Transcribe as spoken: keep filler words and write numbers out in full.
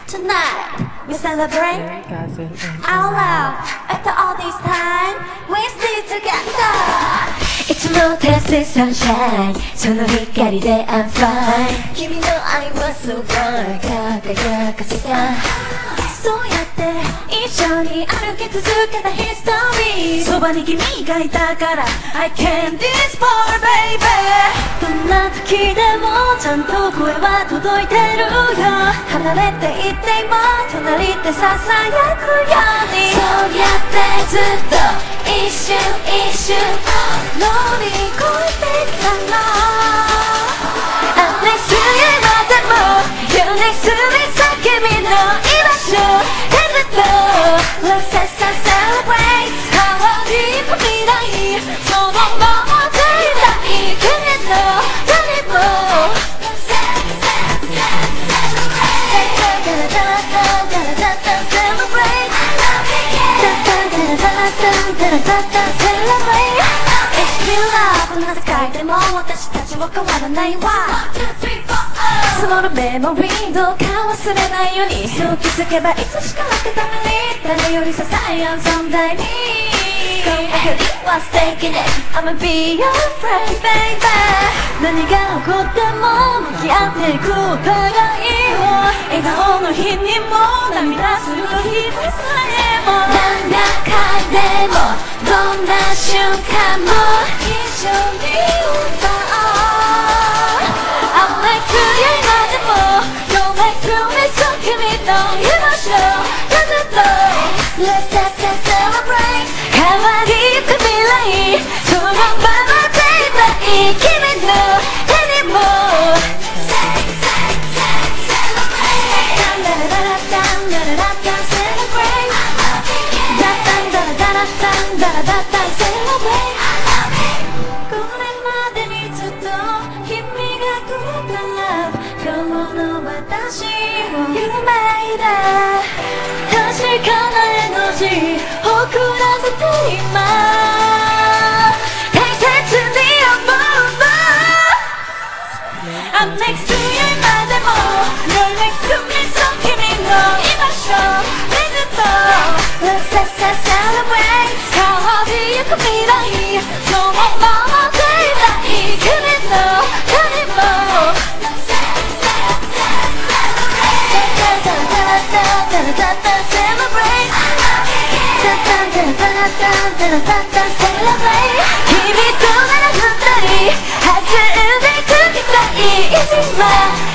Tonight, we celebrate out loud. After all this time, we still together. いつも照らすサンシャイン、その光で I'm fine。 君の愛は so bright、 輝かせた。 そうやって一緒に歩き続けたヒストリー。そばに君がいたから I can this for baby。 どんな時でもちゃんと声は届いてるよ。離れていっても隣でささやくように。 そうやってずっと一瞬一瞬乗り越えてきたの。 I'm next to you までも You're next to me さ君の居場所 Let's celebrate 変わりも未来そのままでいたいけれど誰も It's real love こんな世界でも私たちは変わらないわ。積もるメモリーどうか忘れないように。そう気づけばいつしかなくために誰より支え合う存在に。今夜は素敵ね I'ma be your friend baby。 何が起こっても向き合っていくお互いを。笑顔の日にも涙する日さえも。 なんだかでもどんな瞬間も一緒に歌おう。I'm like to you 今でも You're like to me そう君の居場所ずっと Let's celebrate 変わりゆく未来そのままでいたい君の手にも これまでにずっと君がくれた Love 今日の私を夢だ確かなエナジー送らせて今大切に思うの I'm next to you 今でも You're next to me そう君の居場所ずっと Let's celebrate 変わりゆく未来そのままでいたい君の手にも Celebrate 君となら二人弾んでいくきたい今